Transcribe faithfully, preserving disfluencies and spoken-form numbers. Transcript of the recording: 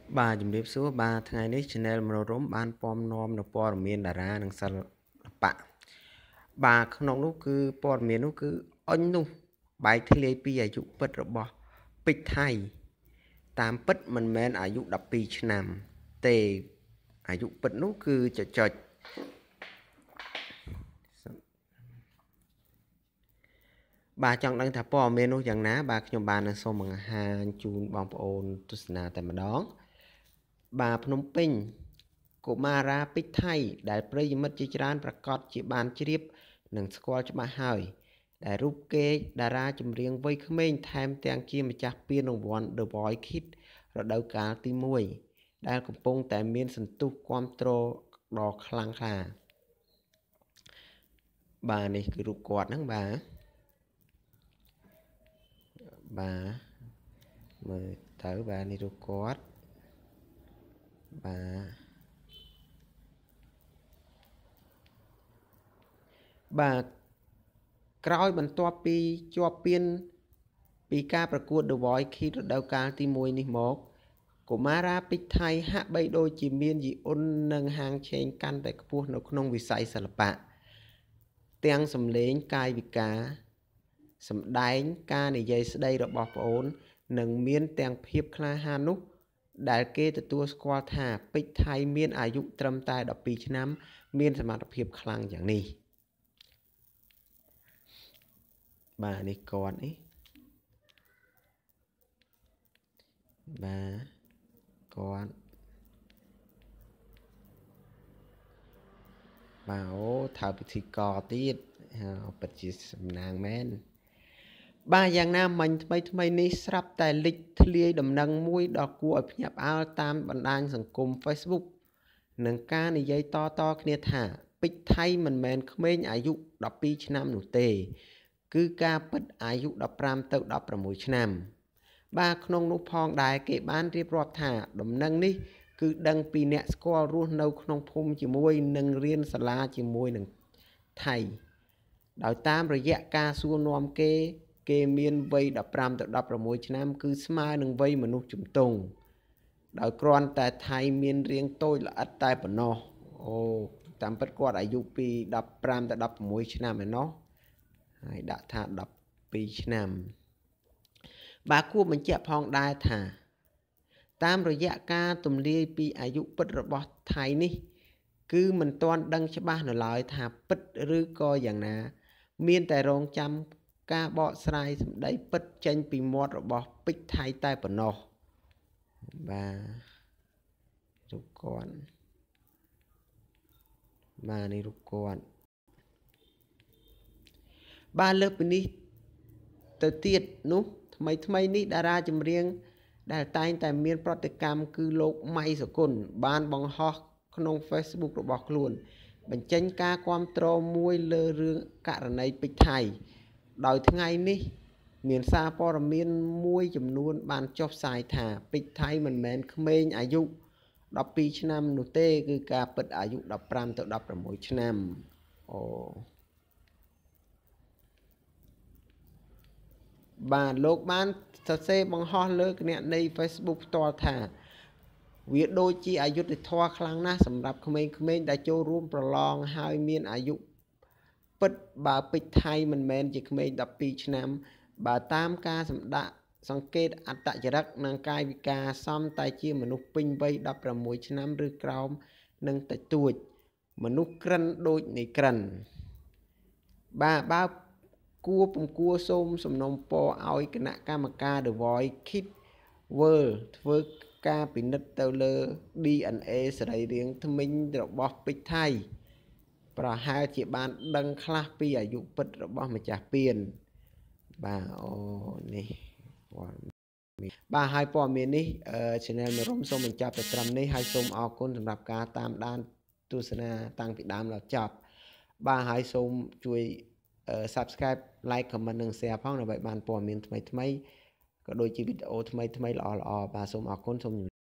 បាទជំរាបសួរបាទថ្ងៃនេះ Channel មនោរម្យបានពំនាំនៅព័ត៌មានតារានិងសិល្បៈបាទក្នុងនោះគឺព័ត៌មាននោះគឺអុញនោះបែកធ្លាយពីអាយុពិតរបស់ពេជ្រថៃតាមពិតមិនមែនអាយុដប់ពីរឆ្នាំទេអាយុពិតនោះគឺចចុចបាទចង់ដឹងថាព័ត៌មាននោះយ៉ាងណាបាទខ្ញុំបាននឹងសូមបង្ហាញជូនបងប្អូនទស្សនាតែម្ដងបាទភ្នំពេញកុមារាពេជ្រថៃដែលប្រិយមិត្តជាច្រើនប្រកាសជាបានជ្រាបនិងស្គាល់ច្បាស់ហើយដែលរូបគេតារាចម្រៀងវ័យក្មេងថែមទាំងជាម្ចាស់ពានរង្វាន់ The Voice Kids រដូវកាលទីមួយដែលកំពុងតែមានសន្ទុះគាំទ្រដ៏ខ្លាំងក្លាបាទនេះគឺរូបគាត់ហ្នឹងបាទបាទមើលទៅបាទនេះរូបគាត់បាទបាទក្រោយបន្ទាប់ពីជាប់ពានពីការប្រកួត The Voice Kids រដូវកាលទីមួយនេះមកកុមារាពេជ្រថៃហាក់បីដូចជាមានយីអ៊ុននិងហាងឆេងកាន់តែខ្ពស់នៅក្នុងវិស័យសិល្បៈទាំងសម្លេងកាយវិការសម្ដែងការនិយាយស្ដីរបស់ប្អូននិងមានទាំងភាពក្លាហាននោះដែលគេទទួលស្គាល់ថាពេជ្រថៃមានអាយុត្រឹមតែដប់ពីរឆ្នាំមានសមត្ថភាពខ្លាំងយ៉ាងនេះបាទនេះគាត់នេះបាទគាត់បាទអូថើពិធីករទៀតពិតជាសំណាងមែនបាទយ៉ាងណាមិញថ្មីថ្មីនេះស្រាប់តែលេចធ្លាយដំណឹងមួយដ៏គួរឲ្យភ្ញាក់ផ្អើលតាមបណ្ដាញសង្គម Facebook និងការនិយាយតតគ្នាថាពេជ្រថៃមិនមែនក្មេងអាយុដប់ពីរឆ្នាំនោះទេគឺការពិតអាយុដប់ប្រាំទៅដប់ប្រាំមួយឆ្នាំបាទក្នុងនោះផងដែរគេបានរៀបរាប់ថាដំណឹងនេះគឺដឹងពីអ្នកស្គាល់រស់នៅក្នុងភូមិជាមួយនឹងរៀនសាលាជាមួយនឹងថៃដោយតាមរយៈការសួរនាំគេគេមានវ័យដប់ប្រាំទៅដប់ប្រាំមួយឆ្នាំគឺស្មើនឹងវ័យមនុស្សជំទង់ដោយគ្រាន់តែថៃមានរាងតូចល្អិតតែប៉ុណ្ណោះអូតាមពិតគាត់អាយុពីដប់ប្រាំទៅដប់ប្រាំមួយឆ្នាំឯណោះហើយដាក់ថាដប់ពីរឆ្នាំបាទគួរបញ្ជាក់ផងដែរថាតាមរយៈការទម្លាយពីអាយុពិតរបស់ថៃនេះគឺមិនទាន់ដឹងច្បាស់នៅឡើយថាពិតឬក៏យ៉ាងណាមានតែរងចាំការបកស្រាយសម្ដីពិតចេញពីមាត់របស់ពេជ្រថៃតែប៉ុណ្ណោះបាទរូបគាត់បាទនេះរូបគាត់បាទលើពីនេះទៅទៀតនោះថ្មីថ្មីនេះតារាចម្រៀងដែលតែងតែមានប្រតិកម្មគឺលោកម៉ៃសុគន្ធបានបង្ហោះក្នុង Facebook របស់ខ្លួនបញ្ចេញការគាំទ្រមួយលើរឿងករណីពេជ្រថៃដោយថ្ងៃនេះមានសារព័ត៌មានមួយចំនួនបានចុះផ្សាយថាពេជ្រថៃមិនមែនក្មេងអាយុដប់ពីរឆ្នាំនោះទេគឺការពិតអាយុដប់ប្រាំទៅដប់ប្រាំមួយឆ្នាំអូបាទលោកបានសរសេរបង្ហោះលើគណនី Facebook ផ្ទាល់ថាវាដូចជាអយុត្តិធម៌ខ្លាំងណាស់សម្រាប់ក្មេងៗដែលចូលរួមប្រឡងហើយមានអាយុពិតបើពេជ្រថៃមិនមែនជាក្មេងដប់ពីរឆ្នាំបើតាមការសម្ដាក់សង្កេតអត្តចរិតនិងកាយវិការសមតែជាមនុស្សពេញវ័យដប់ប្រាំមួយឆ្នាំឬក្រោមនឹងតិចតួចមនុស្សក្រិនដូចនៃក្រិនបាទបើគួរពុំគួរសូមសំណូមពរឲ្យគណៈកម្មការ The Voice Kids World ធ្វើការពិនិត្យទៅលើ ឌី អេន เอ សរីរាង្គធ្មេញរបស់ពេជ្រថៃប្រហែលជាបានដឹងខ្លះពីអាយុពិតរបស់ម្ចាស់ពានបាទអូនេះបាទហើយព័ត៌មាននេះ Channel មនោរម្យសូមបញ្ចប់តែត្រឹមនេះហើយសូមអរគុណសម្រាប់ការតាមដានទស្សនាតាំងពីដើមដល់ចប់បាទហើយសូមជួយ Subscribe Like Comment និង Share ផងដើម្បីបានព័ត៌មានថ្មីថ្មីក៏ដូចជាវីដេអូថ្មីថ្មីល្អល្អបាទសូមអរគុណសូម